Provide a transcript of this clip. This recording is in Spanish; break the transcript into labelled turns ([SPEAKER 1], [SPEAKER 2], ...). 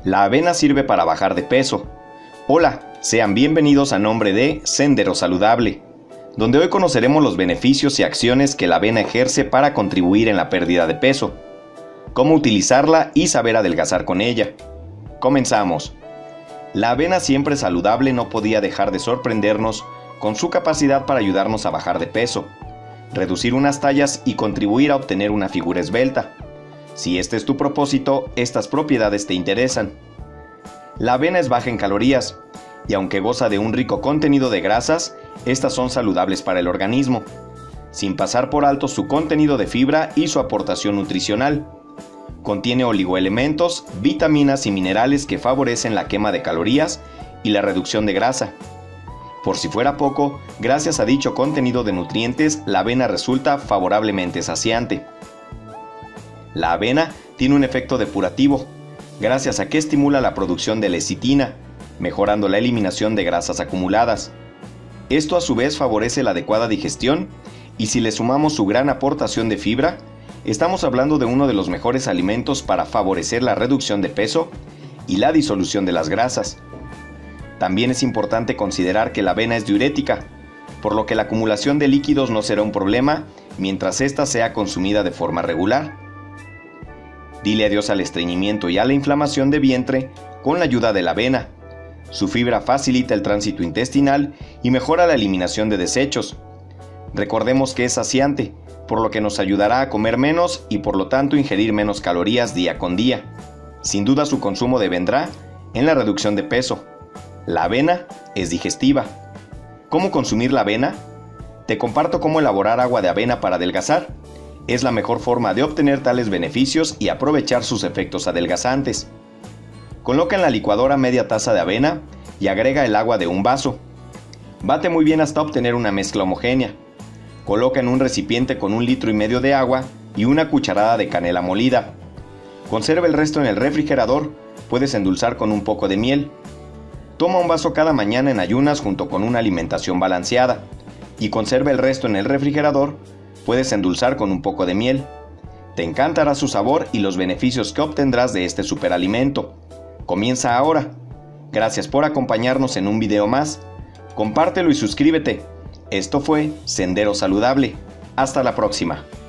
[SPEAKER 1] La avena sirve para bajar de peso. Hola, sean bienvenidos a nombre de Sendero Saludable, donde hoy conoceremos los beneficios y acciones que la avena ejerce para contribuir en la pérdida de peso, cómo utilizarla y saber adelgazar con ella. Comenzamos. La avena siempre saludable no podía dejar de sorprendernos con su capacidad para ayudarnos a bajar de peso, reducir unas tallas y contribuir a obtener una figura esbelta. Si este es tu propósito, estas propiedades te interesan. La avena es baja en calorías, y aunque goza de un rico contenido de grasas, estas son saludables para el organismo, sin pasar por alto su contenido de fibra y su aportación nutricional. Contiene oligoelementos, vitaminas y minerales que favorecen la quema de calorías y la reducción de grasa. Por si fuera poco, gracias a dicho contenido de nutrientes, la avena resulta favorablemente saciante. La avena tiene un efecto depurativo, gracias a que estimula la producción de lecitina, mejorando la eliminación de grasas acumuladas. Esto a su vez favorece la adecuada digestión, y si le sumamos su gran aportación de fibra, estamos hablando de uno de los mejores alimentos para favorecer la reducción de peso y la disolución de las grasas. También es importante considerar que la avena es diurética, por lo que la acumulación de líquidos no será un problema mientras ésta sea consumida de forma regular. Dile adiós al estreñimiento y a la inflamación de vientre con la ayuda de la avena. Su fibra facilita el tránsito intestinal y mejora la eliminación de desechos. Recordemos que es saciante, por lo que nos ayudará a comer menos y por lo tanto ingerir menos calorías día con día. Sin duda su consumo devendrá en la reducción de peso. La avena es digestiva. ¿Cómo consumir la avena? Te comparto cómo elaborar agua de avena para adelgazar. Es la mejor forma de obtener tales beneficios y aprovechar sus efectos adelgazantes. Coloca en la licuadora media taza de avena y agrega el agua de un vaso. Bate muy bien hasta obtener una mezcla homogénea. Coloca en un recipiente con 1,5 litros de agua y una cucharada de canela molida. Conserva el resto en el refrigerador, puedes endulzar con un poco de miel. Toma un vaso cada mañana en ayunas junto con una alimentación balanceada y conserva el resto en el refrigerador, puedes endulzar con un poco de miel. Te encantará su sabor y los beneficios que obtendrás de este superalimento. Comienza ahora. Gracias por acompañarnos en un video más. Compártelo y suscríbete. Esto fue Sendero Saludable. Hasta la próxima.